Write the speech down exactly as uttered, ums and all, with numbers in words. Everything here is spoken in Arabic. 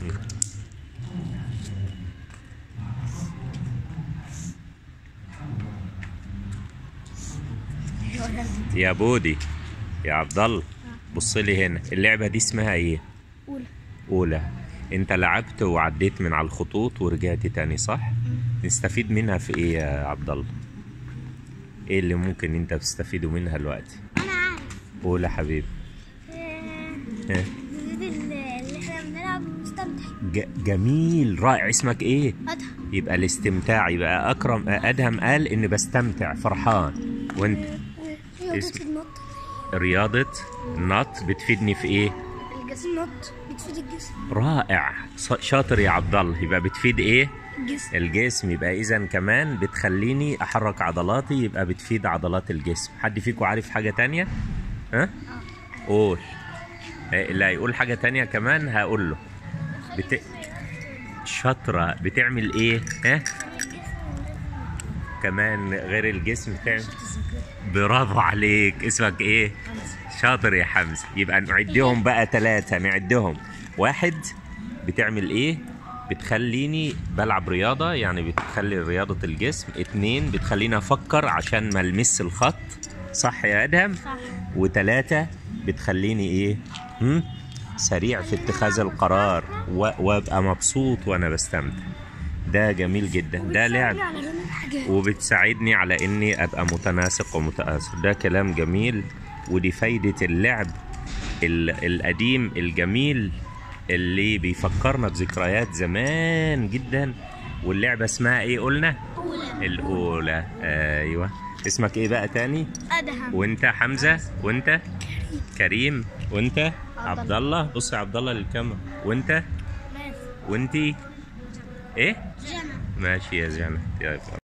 يا بودي يا عبد الله، بص لي هنا. اللعبة دي اسمها ايه؟ أولى. أولى. أنت لعبت وعديت من على الخطوط ورجعت تاني صح؟ نستفيد منها في إيه يا عبد الله؟ إيه اللي ممكن أنت تستفيدوا منها دلوقتي؟ أنا عارف. قول يا حبيبي. إيه اللي إحنا بنلعب ونستمتع. جميل، رائع. اسمك إيه؟ أدهم. يبقى الاستمتاع. يبقى أكرم أدهم قال إني بستمتع فرحان. وأنت؟ رياضة النط. رياضة النط بتفيدني في إيه؟ الجسم. النط بتفيد الجسم. رائع، شاطر يا عبد الله. يبقى بتفيد ايه؟ الجسم. الجسم. يبقى اذا كمان بتخليني احرك عضلاتي، يبقى بتفيد عضلات الجسم. حد فيكم عارف حاجة تانية؟ ها؟ قول. اللي هيقول حاجة تانية كمان هقول له. بت... شاطرة. بتعمل ايه؟ ها؟ كمان غير الجسم بتعمل. برافو عليك. اسمك ايه؟ شاطر يا حمزة. يبقى نعدهم بقى ثلاثة. نعدهم. واحد، بتعمل ايه؟ بتخليني بلعب رياضة، يعني بتخلي رياضة الجسم. اتنين، بتخليني افكر عشان ما المس الخط. صح يا ادهم؟ صح. وتلاتة، بتخليني ايه؟ هم؟ سريع في اتخاذ القرار وابقى مبسوط وانا بستمتع. ده جميل جدا. ده لعب وبتساعدني على اني ابقى متناسق ومتآثر. ده كلام جميل، ودي فايدة اللعب القديم الجميل اللي بيفكرنا بذكريات زمان جدا. واللعبة اسمها ايه قلنا؟ أولى. الأولى. ايوه. اسمك ايه بقى تاني؟ أدهم. وانت حمزة. وانت كريم. وانت عبد الله. بص يا عبد الله للكاميرا. وانت وانتي ايه؟ جنى. ماشي يا جنى.